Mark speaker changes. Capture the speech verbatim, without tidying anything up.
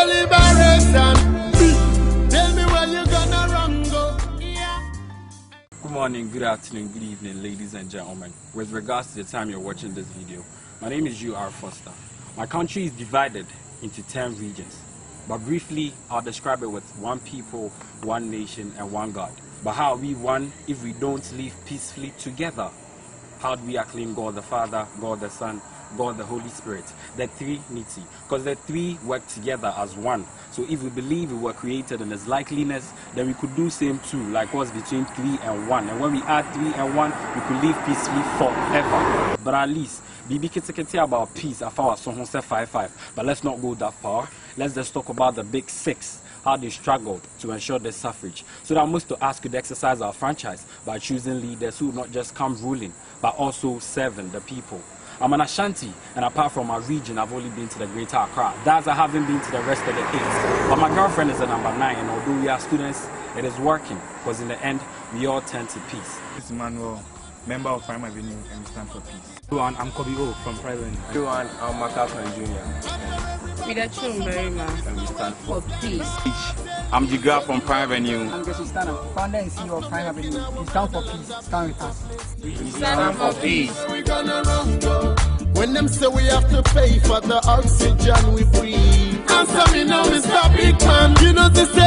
Speaker 1: for liberation. Tell me where you gonna run go. Yeah.
Speaker 2: Good morning, good afternoon, good evening, ladies and gentlemen. With regards to the time you're watching this video, my name is U R Foster. My country is divided into ten regions, but briefly I'll describe it with one people, one nation, and one God. But how are we one if we don't live peacefully together? How do we acclaim God the Father, God the Son, God the Holy Spirit, the Trinity? Because the three work together as one. So if we believe we were created in His likeness, then we could do same too, like what's between three and one. And when we add three and one, we could live peacefully forever. But at least, Bibi Kitikiti about peace, I found someone said five five. But let's not go that far. Let's just talk about the big six, how they struggled to ensure the suffrage. So that most to ask could exercise our franchise by choosing leaders who not just come ruling, but also serving the people. I'm an Ashanti, and apart from my region, I've only been to the Greater Accra. That's I haven't been to the rest of the eight. But my girlfriend is a number nine, and although we are students, it is working, because in the end, we all tend to peace.
Speaker 3: This is Emmanuel, member of Prime Avenue, and we stand for peace.
Speaker 4: Hello, I'm Kobe O from Private Avenue.
Speaker 5: Hello, I'm Makapan Junior
Speaker 6: With a true Marima,
Speaker 5: and we stand for
Speaker 6: peace.
Speaker 2: I'm Jigra from Private Avenue.
Speaker 7: I'm Jesse Stanner, founder and C E O of Prime Avenue. We stand for peace. Stand with us.
Speaker 5: We stand for peace.
Speaker 1: We gonna run go. When them say we have to pay for the oxygen we breathe. Answer me now, Mister Big Man. You know this